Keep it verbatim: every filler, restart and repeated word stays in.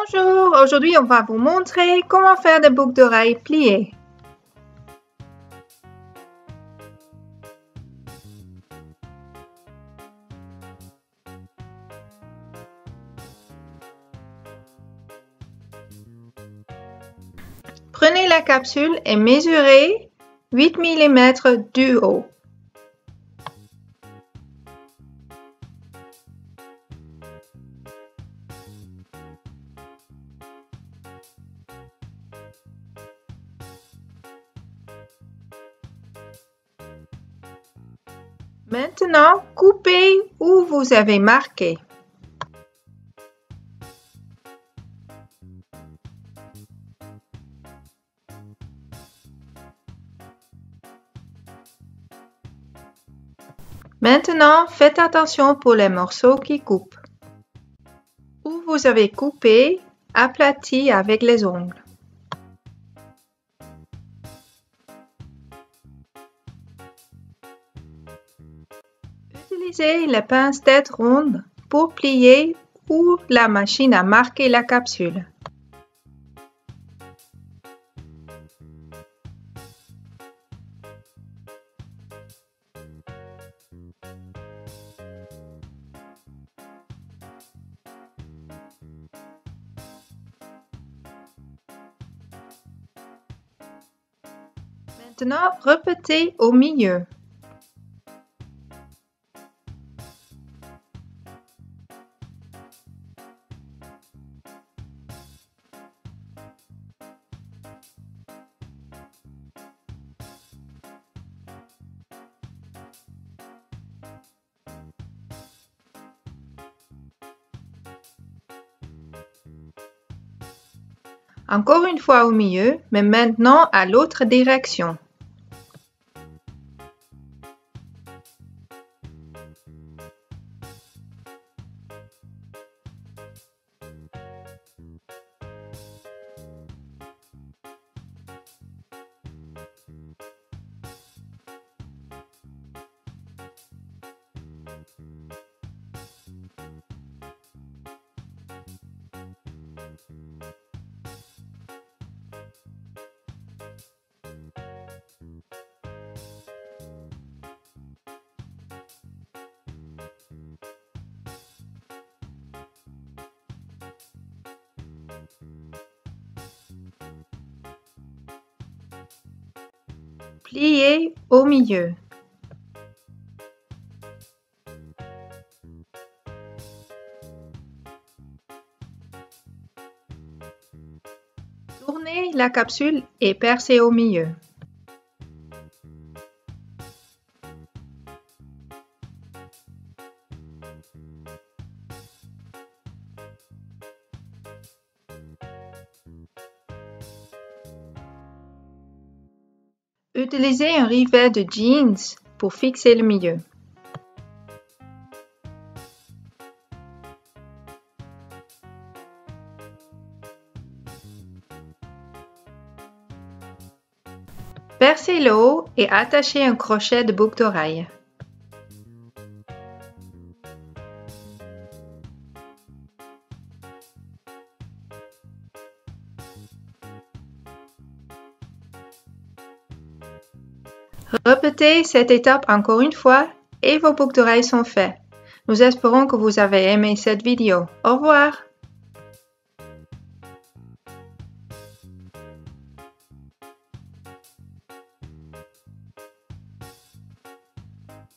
Bonjour, aujourd'hui on va vous montrer comment faire des boucles d'oreilles pliées. Prenez la capsule et mesurez huit millimètres du haut. Maintenant, coupez où vous avez marqué. Maintenant, faites attention pour les morceaux qui coupent. Où vous avez coupé, aplatis avec les ongles. Utilisez les pincettes rondes pour plier où la machine a marqué la capsule. Maintenant, repetez au milieu. Encore une fois au milieu, mais maintenant à l'autre direction. Pliez au milieu. Tournez la capsule et percez au milieu. Utilisez un rivet de jeans pour fixer le milieu. Percez le haut et attachez un crochet de boucle d'oreille. Répétez cette étape encore une fois et vos boucles d'oreilles sont faites. Nous espérons que vous avez aimé cette vidéo. Au revoir!